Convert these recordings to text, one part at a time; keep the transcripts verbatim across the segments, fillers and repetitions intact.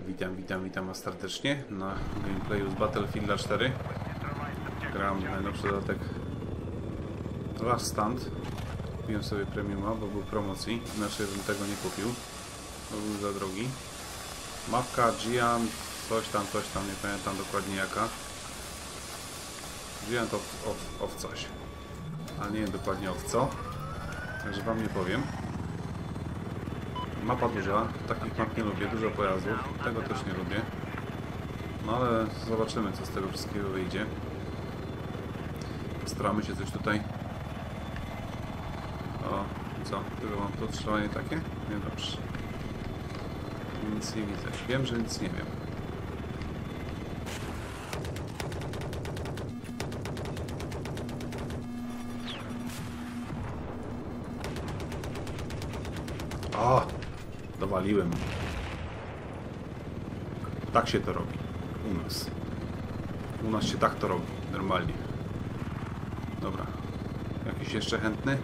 Witam, witam, witam was serdecznie na gameplayu z Battlefielda cztery. Gram najnowszy dodatek Last Stand. Kupiłem sobie premiuma, bo był w promocji, inaczej bym tego nie kupił, bo był za drogi. Mapka Giant, coś tam, coś tam, nie pamiętam dokładnie jaka. Giant of, of, of coś, ale nie wiem dokładnie of co, także wam nie powiem. Mapa duża, takich map nie lubię, dużo pojazdów, tego też nie lubię. No ale zobaczymy, co z tego wszystkiego wyjdzie. Staramy się coś tutaj. O, i co? Tylko mam to strzelanie takie? Nie, dobrze. Nic nie widzę. Wiem, że nic nie wiem. O! Dowaliłem. Tak się to robi. U nas. U nas się tak to robi. Normalnie. Dobra. Jakiś jeszcze chętny?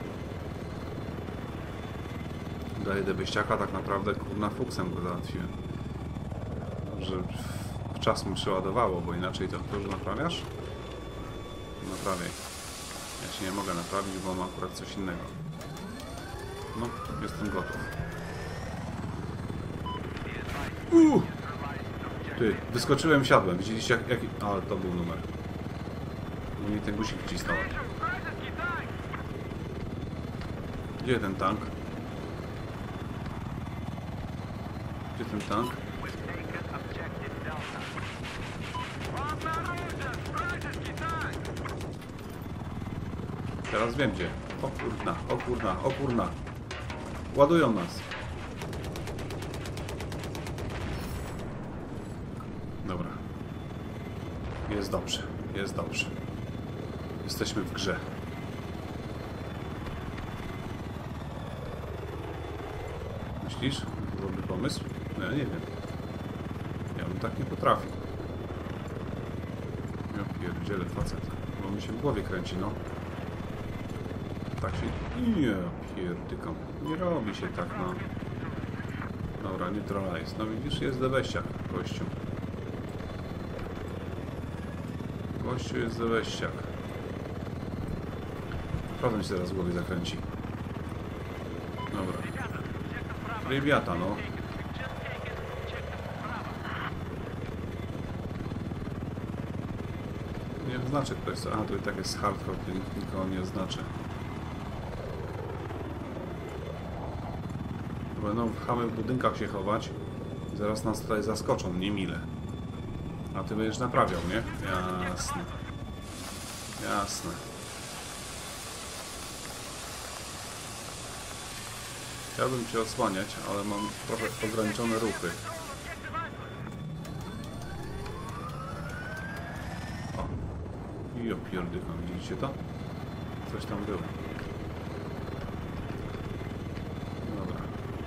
Daję debeściaka, tak naprawdę kurna fuksem go załatwiłem. Że w czas mi przeładowało, bo inaczej to to już naprawiasz? Naprawiaj. Ja się nie mogę naprawić, bo mam akurat coś innego. No, jestem gotów. Uuu! Ty, wyskoczyłem, siadłem. Widzieliście jak... jaki... Ale to był numer. Bo mi ten guzik wcisnął. Gdzie ten tank? Gdzie ten tank? Teraz wiem gdzie. O kurna, o kurna, o kurna. Ładują nas. Dobra. Jest dobrze, jest dobrze. Jesteśmy w grze. Myślisz? To dobry pomysł? No ja nie wiem. Ja bym tak nie potrafił. Ja pierdzielę facet. Bo mi się w głowie kręci, no. Tak się... Nie, pierdykam. Nie robi się tak, no. Dobra, neutralize. No widzisz, jest debeściak, gościu. Gościu jest debeściak. Naprawdę mi się teraz w głowie zakręci. Dobra. Rybiata, no. Nie znaczy ktoś co. A, tu i tak jest hardcore, nikogo nie oznaczy. Będą chamy w budynkach się chować i zaraz nas tutaj zaskoczą, niemile. A ty będziesz naprawiał, nie? Jasne. Jasne. Chciałbym cię odsłaniać, ale mam trochę ograniczone ruchy. O. I opierdykam, widzicie to? Coś tam było. Dobra.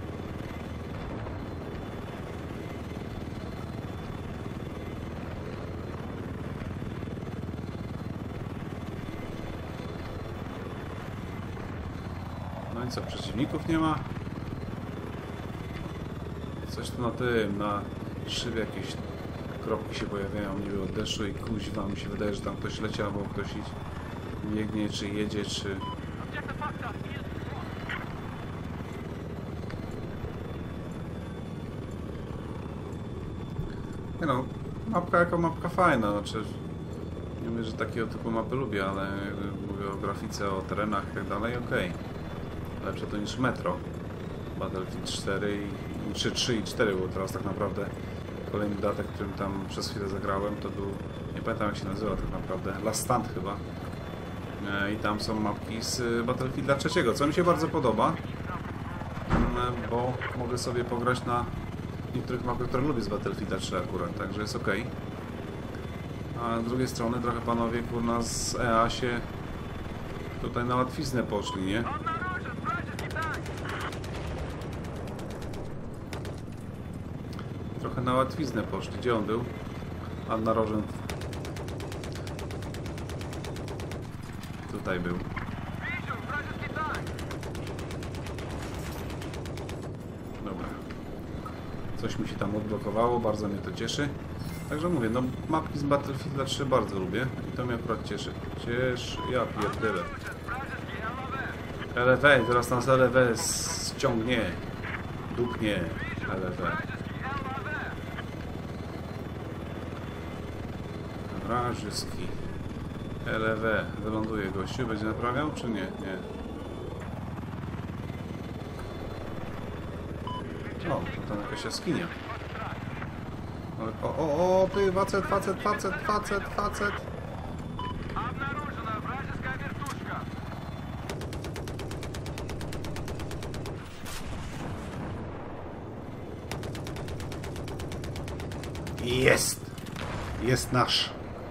No i co, przeciwników nie ma? Coś tu na tym, na szybie jakieś kropki się pojawiają niby od deszczu i kuźwa mi się wydaje, że tam ktoś leci albo ktoś biegnie, czy jedzie, czy... Nie no, mapka jako mapka fajna, znaczy... Nie mówię, że takiego typu mapy lubię, ale mówię o grafice, o terenach i tak dalej, okej. Okay. Lepsze to niż Metro. Battlefield cztery i trzy, trzy i cztery, bo teraz tak naprawdę kolejny dodatek, którym tam przez chwilę zagrałem, to był, nie pamiętam jak się nazywa tak naprawdę, Last Stand chyba. I tam są mapki z Battlefielda trzeciego, co mi się bardzo podoba, bo mogę sobie pograć na niektórych mapach, które lubię z Battlefielda trzy akurat, także jest ok. A z drugiej strony trochę panowie kurna z E A się tutaj na łatwiznę poszli, nie? Trochę na łatwiznę poszli. Gdzie on był? A na rożę. Tutaj był. Dobra. Coś mi się tam odblokowało, bardzo mnie to cieszy. Także mówię, no mapki z Battlefielda trzy bardzo lubię i to mnie akurat cieszy. Cieszy, ja pierdolę. L F E, teraz nas L F E ściągnie. Dupnie L F E. Wrażyski. L F E, wyląduje gościu, będzie naprawiał czy nie? Nie. O, to tam jakaś jaskinia. Ale, o, o, o, ty, facet, facet, facet, facet, facet. Jest! Jest nasz.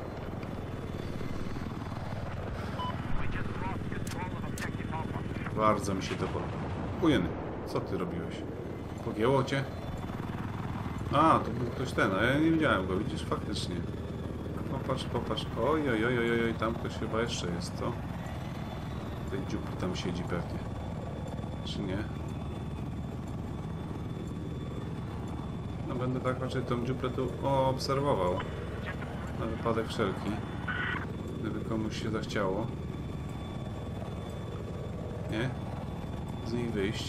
Bardzo mi się to podoba. Ujeny, co ty robiłeś? Pogięło cię? A, to był ktoś ten, a ja nie widziałem go, widzisz, faktycznie. Popatrz, popatrz. Oj, oj, oj, oj, oj, tam ktoś chyba jeszcze jest, co? Tej dziupli tam siedzi pewnie. Czy nie? No będę tak raczej tą dziuplę tu obserwował. Na wypadek wszelki. Gdyby komuś się zachciało. Nie? Z niej wyjść.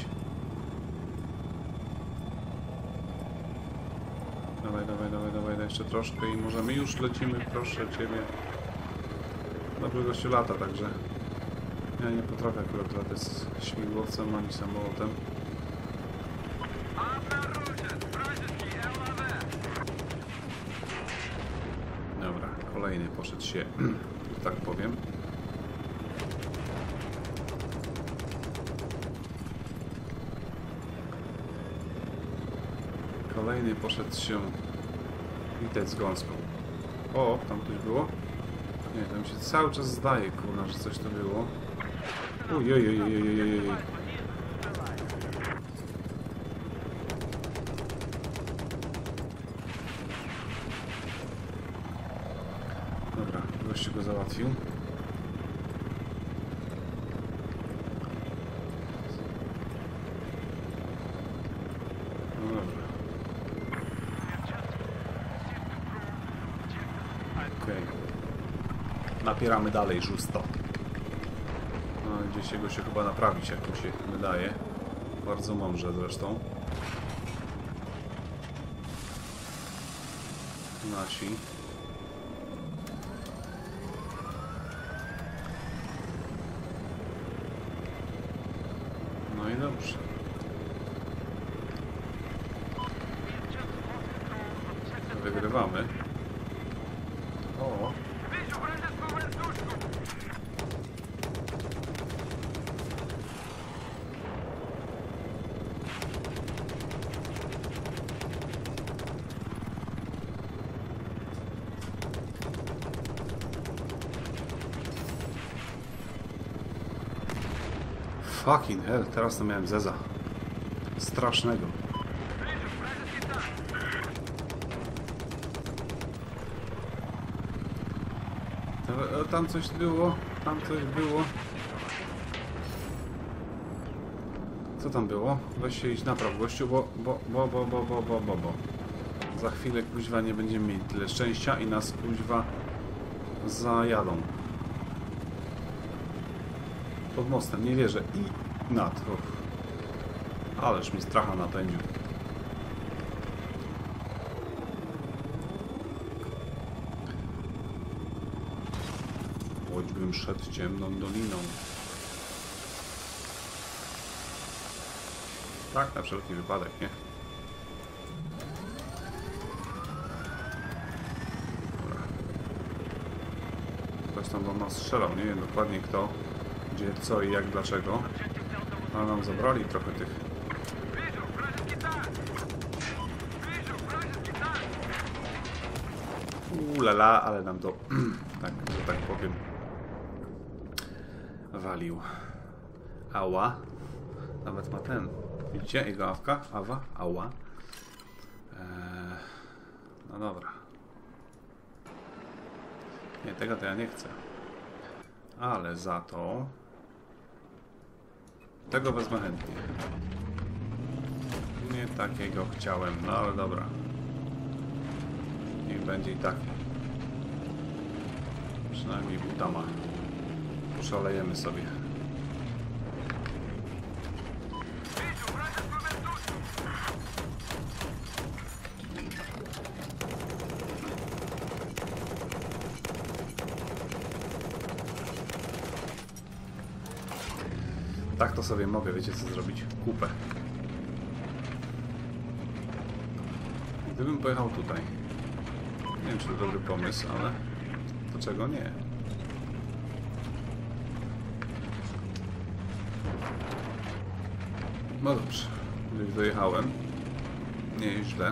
Dawaj, dawaj, dawaj, dawaj, jeszcze troszkę i możemy już lecimy, proszę Ciebie. Dobry gościu lata, także ja nie potrafię akurat latać z śmigłowcem ani samolotem. Dobra, kolejny poszedł się, tak powiem. Kolejny poszedł się witać z gąską. O, tam coś było? Nie, tam się cały czas zdaje, kurna, że coś to było. Ujojojojojojoj. Dobra, gościu go załatwił. Napieramy dalej, żusto. No, gdzieś się go się chyba naprawić, jak mi się wydaje. Bardzo mądrze zresztą. Nasi. No i dobrze. Wygrywamy. O. Fucking hell, teraz to miałem zeza. Strasznego. Tam coś było, tam coś było. Co tam było? Weź się iść napraw, gościu, bo, bo, bo, bo, bo, bo, bo, bo, bo. Za chwilę, kuźwa, nie będziemy mieli tyle szczęścia i nas, kuźwa, zajadą. Pod mostem, nie wierzę. I nad. Uff. Ależ mi stracha napędził. Choćbym szedł ciemną doliną. Tak, na wszelki wypadek, nie? Dobra. Ktoś tam do nas strzelał, nie wiem dokładnie kto. Gdzie, co i jak, dlaczego. Ale nam zabrali trochę tych. Ulala, ale nam to, tak, że tak powiem, walił. Ała. Nawet ma ten. Widzicie? Jego awka? Awa? Ała. Eee, no dobra. Nie, tego to ja nie chcę. Ale za to... Tego wezmę chętnie. Nie takiego chciałem, no ale dobra. Niech będzie i taki. Przynajmniej buta ma. Poszalejemy sobie. Tak to sobie mogę, wiecie co zrobić? Kupę. Gdybym pojechał tutaj. Nie wiem, czy to dobry pomysł, ale dlaczego nie? No dobrze, już dojechałem. Nie jest źle.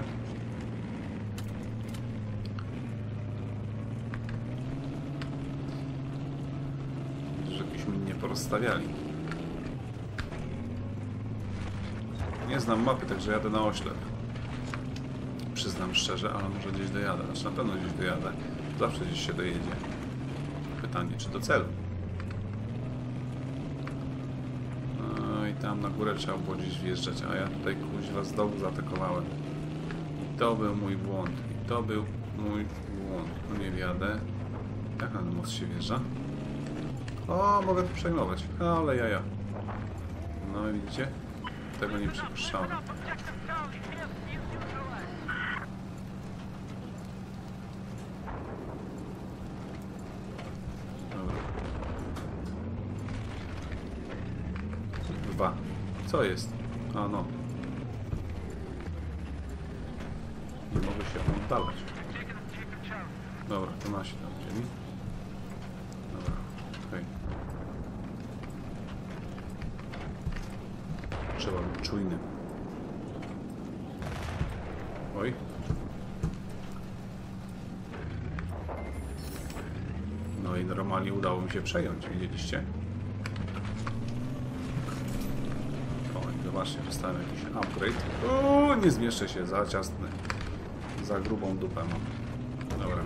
Że jakieś mi nie porozstawiali. Nie znam mapy, także jadę na oślep. Przyznam szczerze, ale może gdzieś dojadę. Znaczy na pewno gdzieś dojadę. Zawsze gdzieś się dojedzie. Pytanie, czy do celu? No i tam na górę trzeba było gdzieś wjeżdżać, a ja tutaj kuźwa z dołu zaatakowałem. I to był mój błąd. I to był mój błąd. No nie wjadę. Jak na ten most się wjeżdża? O, mogę tu przejmować. Ale jaja. No i widzicie? Tego nie przypuszczałem. Dobra. Dwa. Co jest? A no. Nie mogę się oddalać. Dobra, to nasi tam wzięli. Dobra, okej. Okay. Trzeba być czujnym. Oj. No i normalnie udało mi się przejąć, widzieliście? O, i zobaczcie, dostałem jakiś upgrade. O, nie zmieszczę się, za ciasny. Za grubą dupę mam. Dobra.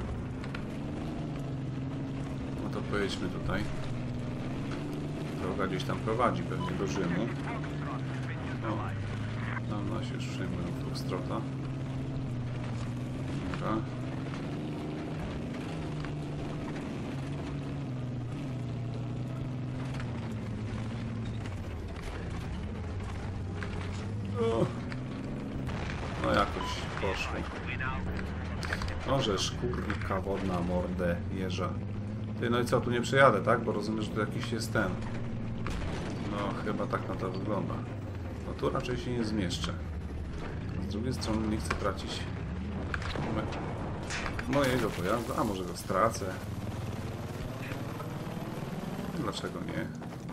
No to pojedźmy tutaj. Droga gdzieś tam prowadzi pewnie do Rzymu. O, tam nasi już przejmują Foxtrota. Dobra. O. No jakoś poszło. Może szkórka wodna, mordę, jeża. Ty, no i co, tu nie przejadę, tak? Bo rozumiem, że to jakiś jest ten. No, chyba tak na to wygląda. No tu raczej się nie zmieszczę. Z drugiej strony nie chcę tracić mojego pojazdu, a może go stracę. Dlaczego nie?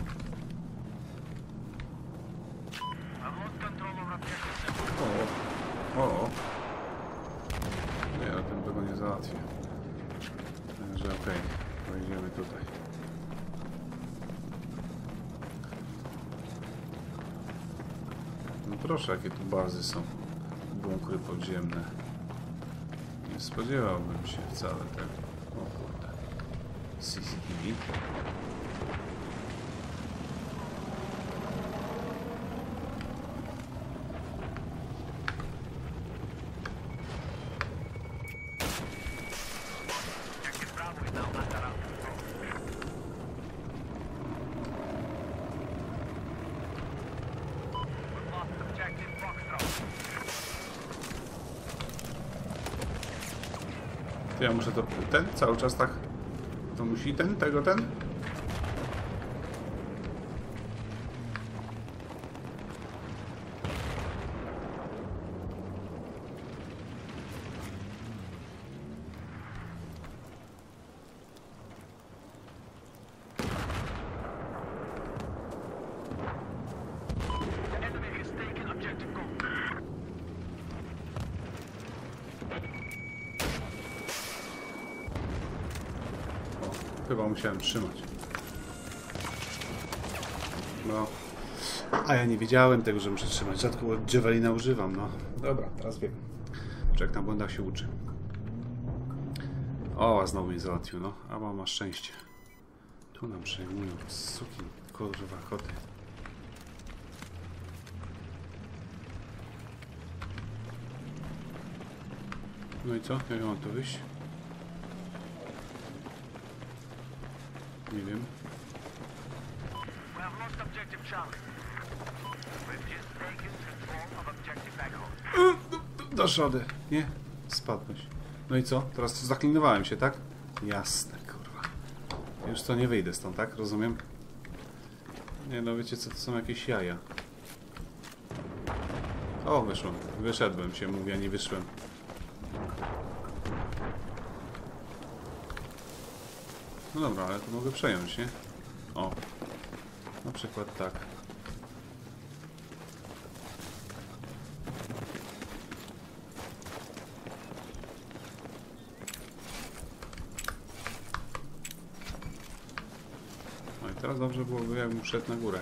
O, o. Nie, ale ten tego nie załatwię. Także okej, okay. Pojedziemy tutaj. No proszę, jakie tu bazy są. Bunkry podziemne. Nie spodziewałbym się wcale tego. O kurde. C C T V. Ja muszę to... ten cały czas tak... To musi ten, tego, ten? Chyba musiałem trzymać. No. A ja nie wiedziałem tego, że muszę trzymać. Rzadko Javelina używam, no. Dobra, teraz wiem. Człowiek na błędach się uczy. O, a znowu mnie załatwił, no. A mama ma szczęście. Tu nam przejmują suki, kurwa, koty. No i co? Jak mam tu wyjść? Nie wiem. Dasz radę, nie? Spadłeś. No i co? Teraz zaklinowałem się, tak? Jasne, kurwa. Już co, nie wyjdę stąd, tak? Rozumiem? Nie no, wiecie co, to są jakieś jaja. O, wyszłem. Wyszedłem się, mówię, a nie wyszłem. No dobra, ale to mogę przejąć, nie? O. Na przykład tak. No i teraz dobrze byłoby, jakbym szedł na górę.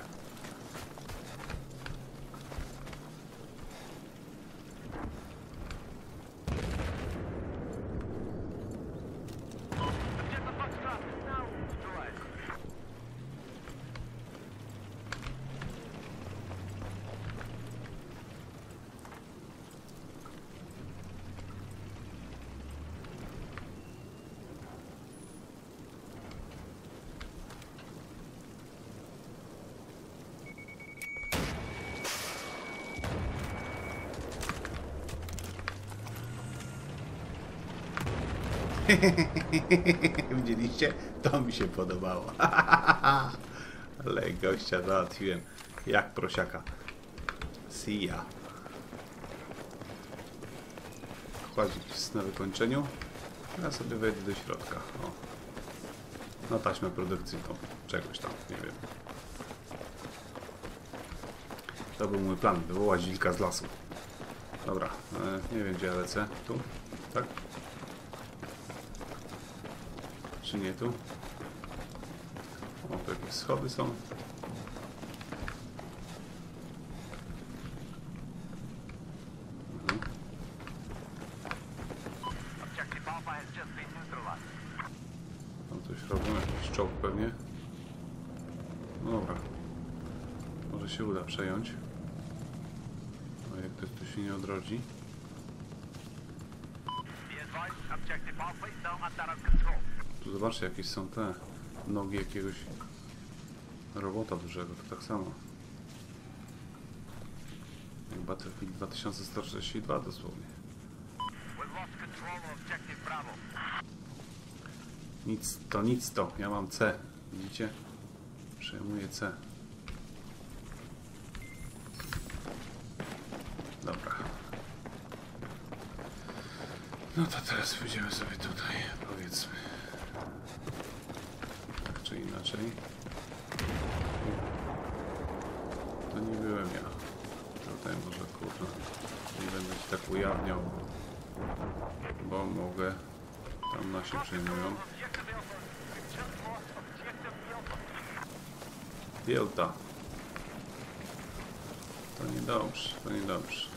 Widzieliście? To mi się podobało. Ale gościa załatwiłem. Jak prosiaka. See ya. Kładzić na wykończeniu. Ja sobie wejdę do środka. O. Na taśmę produkcyjną. Czegoś tam. Nie wiem. To był mój plan. Wywołać wilka z lasu. Dobra. E, nie wiem, gdzie ja lecę. Tu? Tak? Czy nie tu? O, tu jakieś schody są. Mhm. Tam coś robią, jakiś czołg pewnie. No dobra. Może się uda przejąć. No jak ktoś tu się nie odrodzi. Tu zobaczcie, jakieś są te nogi jakiegoś robota dużego, to tak samo. Jak Battlefield dwa tysiące sto czterdzieści dwa dosłownie. Nic to, nic to. Ja mam C. Widzicie? Przejmuję C. Dobra. No to teraz pójdziemy sobie tutaj, powiedzmy. Tak czy inaczej. To nie byłem ja. Tutaj może, kurwa, nie będę ci tak ujawniał, bo mogę. Tam nasi przyjmują. Delta. To niedobrze, to niedobrze.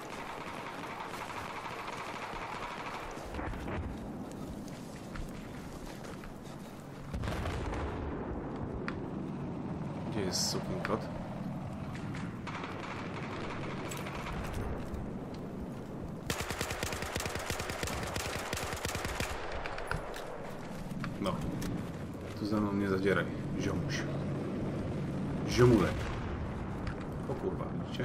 Gdzie jest sukin kot? No. Tu ze mną nie zadzieraj, ziomuś. Ziomulek. O kurwa, widzicie?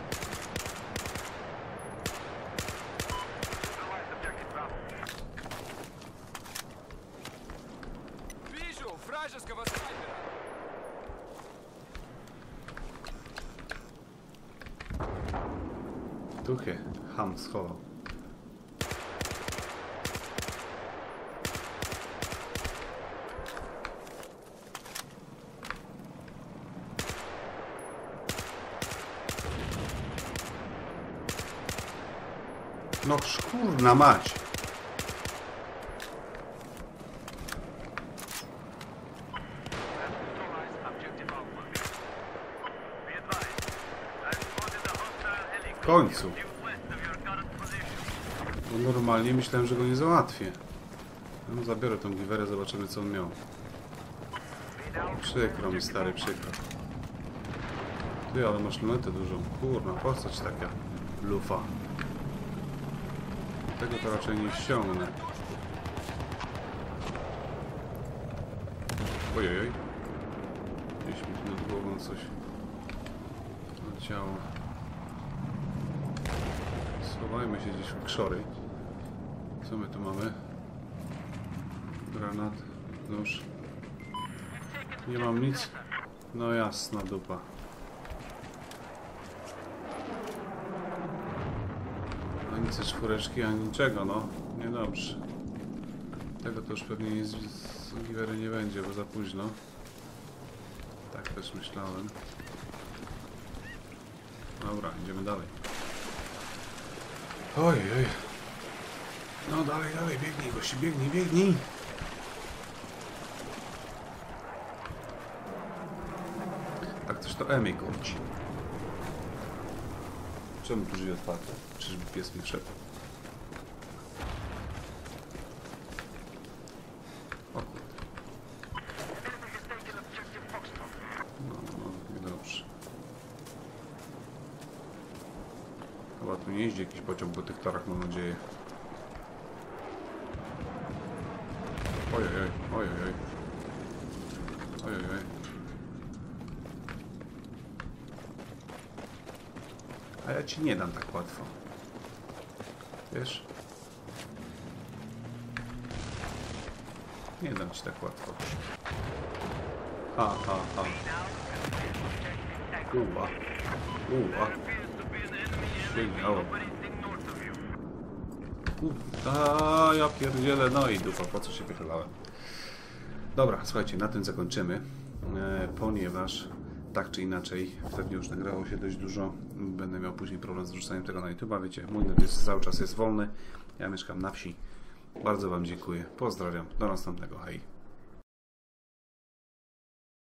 Tuchy, ham schował. No szkurna mać! W końcu. Bo normalnie myślałem, że go nie załatwię. No, zabiorę tą giwerę, zobaczymy co on miał. Przykro mi, stary, przykro. Ty, ale masz lunetę dużą. Kurna, postać taka. Lufa. Tego to raczej nie ściągnę. Ojej. Gdzieś mi tu nad głową coś leciało. Schowajmy się gdzieś w krzory. Co my tu mamy? Granat, nóż. Nie mam nic. No jasna dupa. Ani ze czwóreczki, ani niczego, no. Niedobrze. Tego to już pewnie nic z Givery nie będzie, bo za późno. Tak też myślałem. Dobra, idziemy dalej. Ojej, oj. No dalej, dalej, biegnij gości, biegnij, biegnij. Tak coś to Emi kurci. Czemu tu drzwi otwarte? Czyżby pies mi wszedł? O kurde. No, no, niedobrze. Chyba tu nie jeździ jakiś pociąg po tych torach, mam nadzieję. Ojej, ojej, ojej. Ojej, ojej. A ja ci nie dam tak łatwo. Wiesz? Nie dam ci tak łatwo. Ha, ha, ha. Uła. Uła. Śmigało. A ja pierdzielę, no i dupa, po co się wychylałem. Dobra, słuchajcie, na tym zakończymy, e, ponieważ tak czy inaczej, wtedy już nagrało się dość dużo, będę miał później problem z wrzucaniem tego na YouTube'a, wiecie, mój net jest, cały czas jest wolny, ja mieszkam na wsi. Bardzo Wam dziękuję, pozdrawiam, do następnego, hej.